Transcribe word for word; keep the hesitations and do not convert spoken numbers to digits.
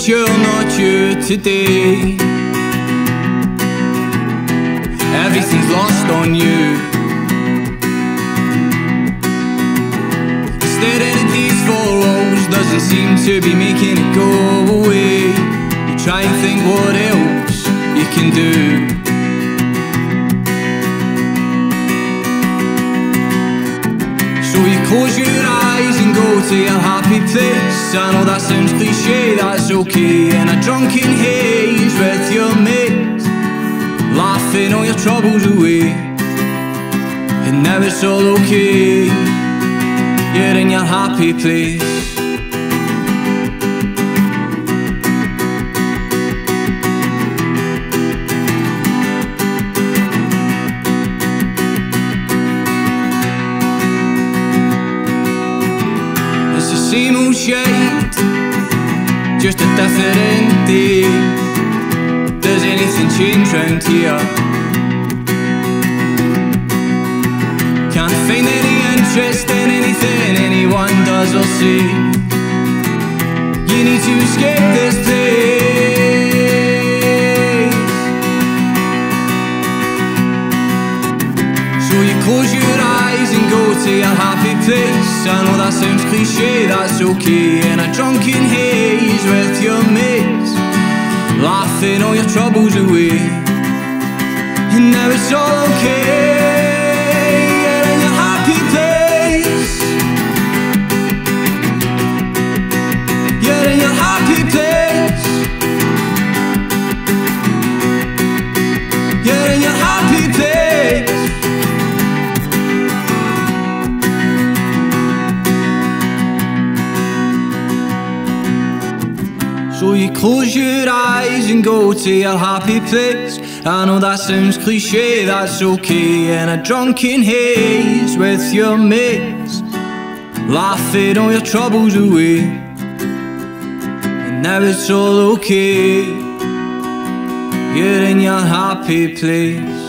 that you're not you today. Everything's lost on you. Staring at these four walls doesn't seem to be making it go away. You try and think what else you can do. So you close your eyes and go to your happy place. I know that sounds cliche, that's okay. In a drunken haze with your mates, laughing all your troubles away. And now it's all okay, you're in your happy place. It's the same old shit, just a different day. Does anything change round here? Can't find any interest in anything anyone does or say. You need to escape this place. So you close your eyes and go to your happy place. I know that sounds cliche, that's okay. In a drunken haze with your mates, laughing all your troubles away. And now it's all okay, you're in your happy place. You're in your happy place. You're in your happy place. So you close your eyes and go to your happy place. I know that sounds cliche, that's okay. In a drunken haze with your mates, laughing all your troubles away. And now it's all okay, you're in your happy place.